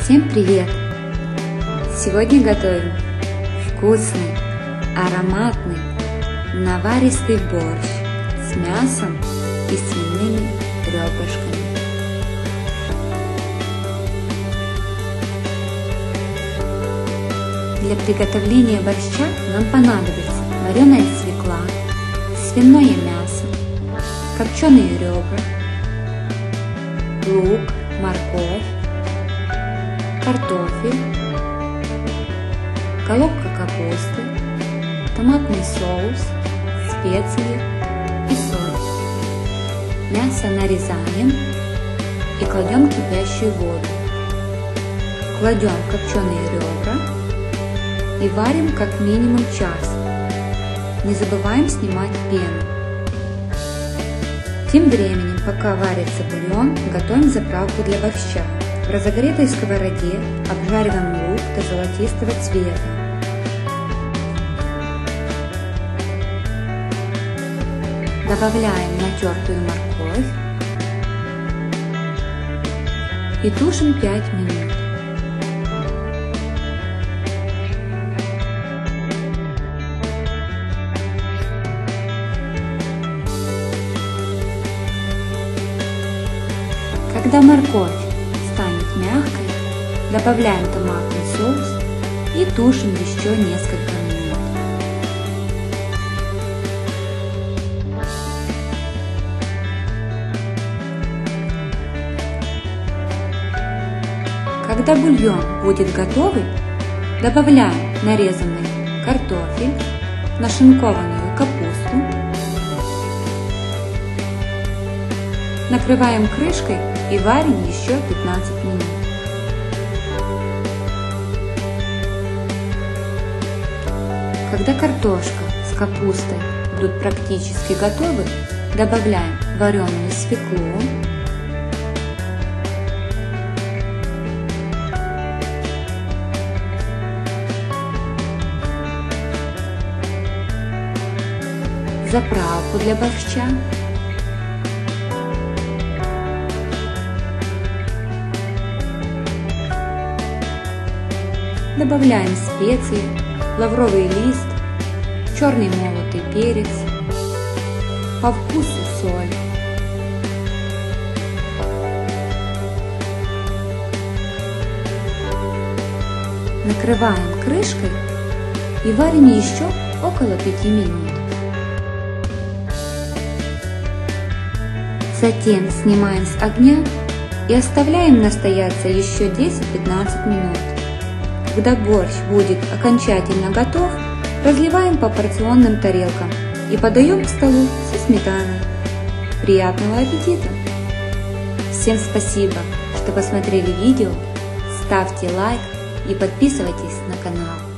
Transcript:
Всем привет! Сегодня готовим вкусный, ароматный, наваристый борщ с мясом и свиными ребрышками. Для приготовления борща нам понадобится вареная свекла, свиное мясо, копченые ребра, лук, морковь, картофель, головка капусты, томатный соус, специи и соль. Мясо нарезаем и кладем в кипящую воду. Кладем копченые ребра и варим как минимум час. Не забываем снимать пену. Тем временем, пока варится бульон, готовим заправку для борща. В разогретой сковороде обжариваем лук до золотистого цвета. Добавляем натертую морковь и тушим 5 минут. Когда морковь станет мягкой, добавляем томатный соус и тушим еще несколько минут. Когда бульон будет готовый, добавляем нарезанный картофель, нашинкованную капусту, накрываем крышкой и варим еще 15 минут. Когда картошка с капустой будут практически готовы, добавляем вареную свеклу, заправку для борща, добавляем специи, лавровый лист, черный молотый перец, по вкусу соль. Накрываем крышкой и варим еще около 5 минут. Затем снимаем с огня и оставляем настояться еще 10-15 минут. Когда борщ будет окончательно готов, разливаем по порционным тарелкам и подаем к столу со сметаной. Приятного аппетита! Всем спасибо, что посмотрели видео, ставьте лайк и подписывайтесь на канал.